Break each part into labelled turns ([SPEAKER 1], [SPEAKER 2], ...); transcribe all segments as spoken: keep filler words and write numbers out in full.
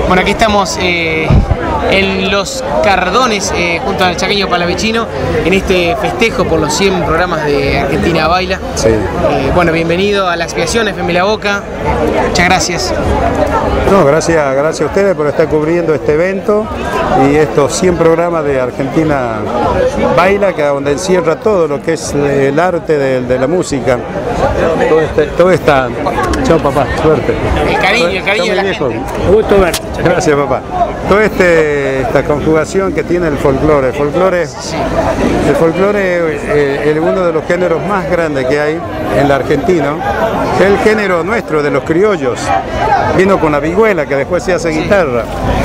[SPEAKER 1] Bueno, aquí estamos eh, en Los Cardones, eh, junto al Chaqueño Palavecino, en este festejo por los cien programas de Argentina Baila.
[SPEAKER 2] Sí.
[SPEAKER 1] Eh, bueno, bienvenido a La Expiación, F M La Boca. Muchas gracias.
[SPEAKER 2] No, gracias, gracias a ustedes por estar cubriendo este evento y estos cien programas de Argentina Baila, que donde encierra todo lo que es el arte de, de la música. Todo, este, todo está... Chao, papá, suerte.
[SPEAKER 1] El cariño, el cariño de la gente.
[SPEAKER 2] Gusto verte. Gracias, papá. Toda este, esta conjugación que tiene el folclore. El folclore, el folclore es eh, uno de los géneros más grandes que hay en la Argentina. Es el género nuestro, de los criollos. Vino con la vihuela, que después se hace guitarra.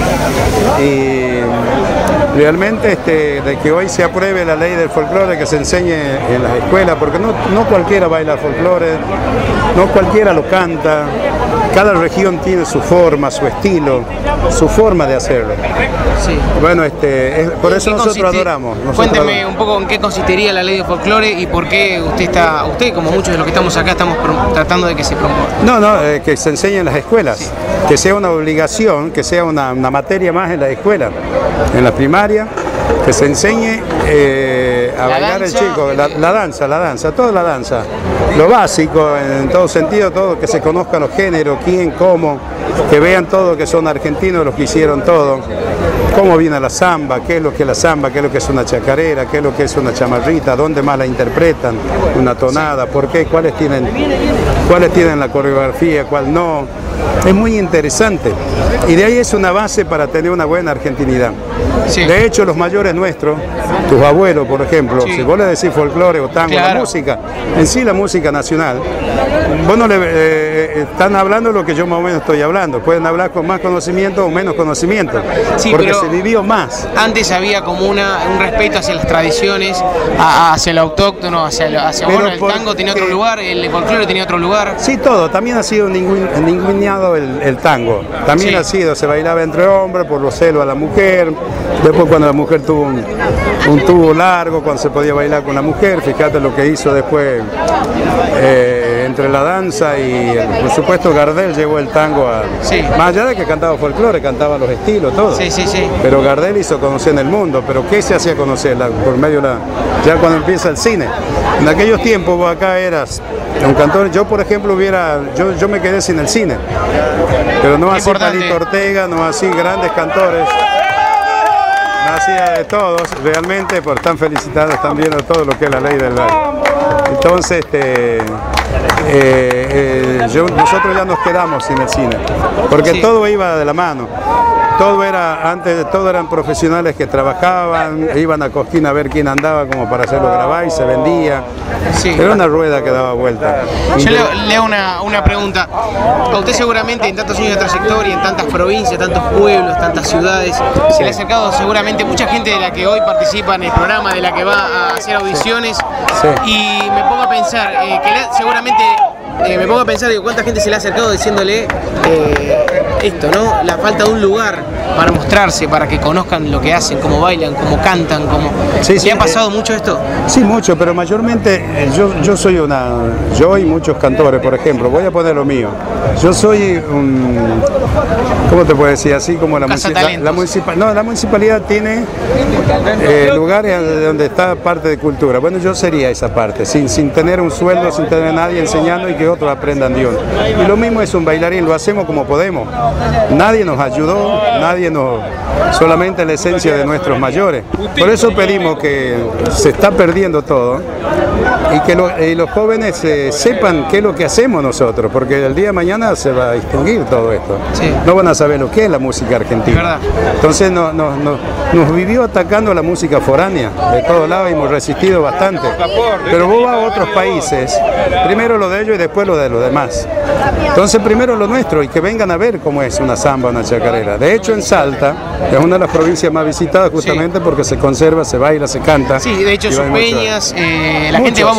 [SPEAKER 2] Y realmente este, de que hoy se apruebe la ley del folclore, que se enseñe en las escuelas, porque no, no cualquiera baila folclore, no cualquiera lo canta, cada región tiene su forma, su estilo, su forma de hacerlo. Sí. Bueno, este, es, por eso nosotros adoramos. Nosotros
[SPEAKER 1] Cuénteme
[SPEAKER 2] adoramos.
[SPEAKER 1] un poco en qué consistiría la ley de folclore y por qué usted está, usted como muchos de los que estamos acá, estamos tratando de que se promueva.
[SPEAKER 2] No, no, eh, que se enseñe en las escuelas, sí. Que sea una obligación, que sea una, una materia más en la escuela, en la primaria, que se enseñe eh, a la bailar danza, el chico, la, la danza, la danza, toda la danza, lo básico en todo sentido, todo, que se conozcan los géneros, quién, cómo, que vean todo que son argentinos los que hicieron todo, cómo viene la samba, qué es lo que es la samba, qué es lo que es una chacarera, qué es lo que es una chamarrita, dónde más la interpretan, una tonada, por qué, cuáles tienen, cuáles tienen la coreografía, cuál no. Es muy interesante y de ahí es una base para tener una buena argentinidad. Sí. De hecho, los mayores nuestros, tus abuelos, por ejemplo, sí. Si vos le decís folclore o tango, claro. La música, en sí la música nacional, vos no le eh, están hablando lo que yo más o menos estoy hablando. Pueden hablar con más conocimiento o menos conocimiento, sí, porque se vivió más.
[SPEAKER 1] Antes había como una, un respeto hacia las tradiciones, a, hacia el autóctono, hacia, hacia bueno, el tango tenía otro lugar, el folclore tenía otro lugar.
[SPEAKER 2] Sí, todo, también ha sido ningún, ningún El, el tango, también sí. Ha sido, se bailaba entre hombres por los celos a la mujer, después cuando la mujer tuvo un, un tubo largo, cuando se podía bailar con la mujer, fíjate lo que hizo después eh, entre la danza y el, por supuesto Gardel llevó el tango a, sí. Más allá de que cantaba folclore, cantaba los estilos, todo,
[SPEAKER 1] sí, sí, sí.
[SPEAKER 2] Pero Gardel hizo conocer en el mundo, pero ¿qué se hacía conocer? La, por medio de la, ya cuando empieza el cine, en aquellos tiempos vos acá eras un cantor, yo por ejemplo hubiera, yo, yo me quedé sin el cine, pero no así Palito Ortega, no así grandes cantores, no así de todos, realmente por están felicitados, están viendo todo lo que es la ley del baile. Entonces, este, eh, eh, yo, nosotros ya nos quedamos sin el cine, porque sí. Todo iba de la mano. Todo era, antes de todo eran profesionales que trabajaban, iban a Cosquín a ver quién andaba como para hacerlo grabar y se vendía. Sí. Era una rueda que daba vuelta.
[SPEAKER 1] Yo le, le hago una, una pregunta. A usted seguramente en tantos años de trayectoria, en tantas provincias, tantos pueblos, tantas ciudades, se le ha acercado seguramente mucha gente de la que hoy participa en el programa, de la que va a hacer audiciones. Sí. Y me pongo a pensar eh, que le, seguramente... Eh, me pongo a pensar, digo, cuánta gente se le ha acercado diciéndole eh, esto, ¿no? La falta de un lugar para mostrarse, para que conozcan lo que hacen, cómo bailan, cómo cantan, cómo...
[SPEAKER 2] Sí, sí,
[SPEAKER 1] ¿Le ha pasado eh, mucho esto?
[SPEAKER 2] Sí, mucho, pero mayormente eh, yo, yo soy una... Yo y muchos cantores, por ejemplo, voy a poner lo mío. Yo soy un... ¿Cómo te puedo decir? Así como la, music la, la municipalidad... No, la municipalidad tiene eh, lugares donde está parte de cultura. Bueno, yo sería esa parte, sin, sin tener un sueldo, sin tener a nadie enseñando y que otros aprendan de uno. Y lo mismo es un bailarín, lo hacemos como podemos. Nadie nos ayudó, nadie nos... Solamente la esencia de nuestros mayores. Por eso pedimos que se está perdiendo todo y que lo, y los jóvenes eh, sepan qué es lo que hacemos nosotros, porque el día de mañana se va a extinguir todo esto. Sí. No van a saber lo que es la música argentina. Entonces no, no, no, nos vivió atacando la música foránea de todos lados y hemos resistido bastante. Pero vos vas a otros países, primero lo de ellos y después lo de los demás. Entonces primero lo nuestro y que vengan a ver cómo es una samba, una chacarera. De hecho en Salta es una de las provincias más visitadas justamente sí. Porque se conserva, se baila, se canta.
[SPEAKER 1] Sí, de hecho sus peñas, eh, la muchos. gente va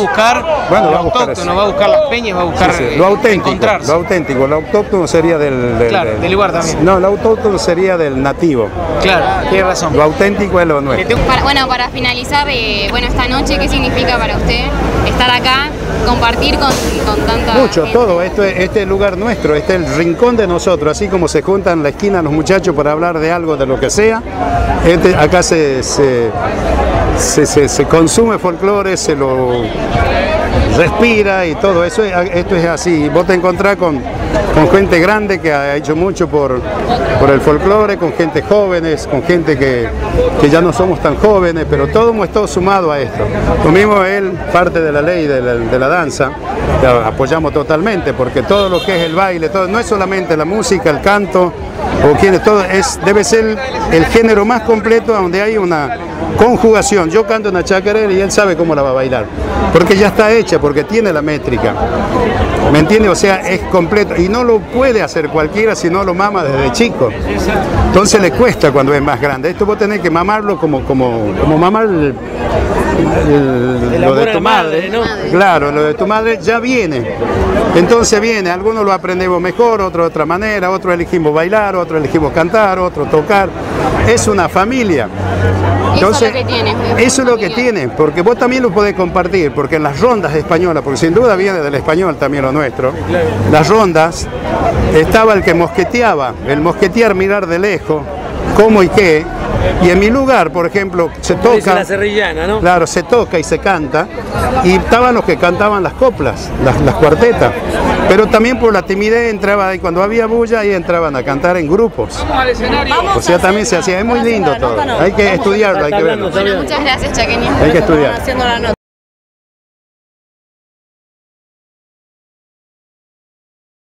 [SPEAKER 1] buscar
[SPEAKER 2] bueno,
[SPEAKER 1] lo autóctono, va a buscar las peñas, va a buscar
[SPEAKER 2] sí, sí. Lo auténtico,
[SPEAKER 1] encontrarse.
[SPEAKER 2] Lo auténtico, lo autóctono sería del, del,
[SPEAKER 1] claro,
[SPEAKER 2] del,
[SPEAKER 1] del lugar también.
[SPEAKER 2] No, lo autóctono sería del nativo.
[SPEAKER 1] Claro, tiene razón.
[SPEAKER 2] Lo auténtico es lo nuestro.
[SPEAKER 3] Para, bueno, para finalizar, eh, bueno, esta noche, ¿qué significa para usted estar acá, compartir con, con tanta
[SPEAKER 2] Mucho,
[SPEAKER 3] gente?
[SPEAKER 2] todo. Esto es, este es el lugar nuestro, este es el rincón de nosotros. Así como se juntan en la esquina los muchachos para hablar de algo, de lo que sea, este, acá se, se, se, se, se consume folclore, se lo respira y todo eso. Esto es así. Vos te encontrás con, con gente grande que ha hecho mucho por, por el folclore, con gente jóvenes, con gente que, que ya no somos tan jóvenes, pero todo hemos estado sumado a esto. Lo mismo él, parte de la ley de la, de la danza, que apoyamos totalmente, porque todo lo que es el baile, todo, no es solamente la música, el canto, o quien, todo es, debe ser el género más completo donde hay una conjugación. Yo canto una chacarera y él sabe cómo la va a bailar, porque ya está hecha, porque tiene la métrica, ¿me entiende? O sea, es completo y no lo puede hacer cualquiera si no lo mama desde chico. Entonces le cuesta cuando es más grande. Esto vos tenés que mamarlo como, como, como mamar el, el, lo de tu madre, ¿no? Claro, lo de tu madre ya viene. Entonces viene, algunos lo aprendemos mejor, otros de otra manera, otros elegimos bailar, otros elegimos cantar, otros tocar. Es una familia. Entonces,
[SPEAKER 3] eso es lo que tiene.
[SPEAKER 2] Eso es lo que tiene, porque vos también lo podés compartir, porque en las rondas españolas, porque sin duda viene del español también lo nuestro, las rondas, estaba el que mosqueteaba, el mosquetear, mirar de lejos, cómo y qué, y en mi lugar, por ejemplo, se toca,
[SPEAKER 4] la serrillana, ¿no?
[SPEAKER 2] Claro, se toca y se canta, y estaban los que cantaban las coplas, las, las cuartetas, pero también por la timidez entraba, y cuando había bulla, ahí entraban a cantar en grupos. O sea, también se hacía, es muy lindo todo, hay que estudiarlo, hay que verlo.
[SPEAKER 3] Bueno, muchas gracias, chaqueño.
[SPEAKER 2] Hay que estudiar.